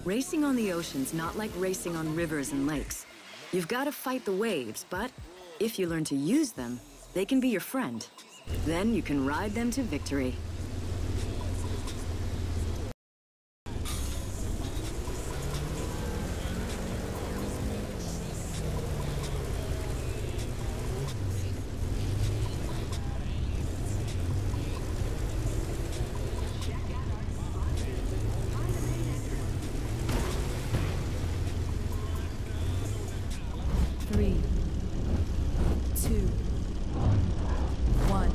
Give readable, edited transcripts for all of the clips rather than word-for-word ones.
Racing on the ocean's not like racing on rivers and lakes. You've got to fight the waves, but if you learn to use them, they can be your friend. Then you can ride them to victory. Three, two, one.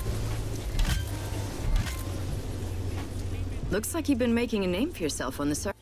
Looks like you've been making a name for yourself on the circuit.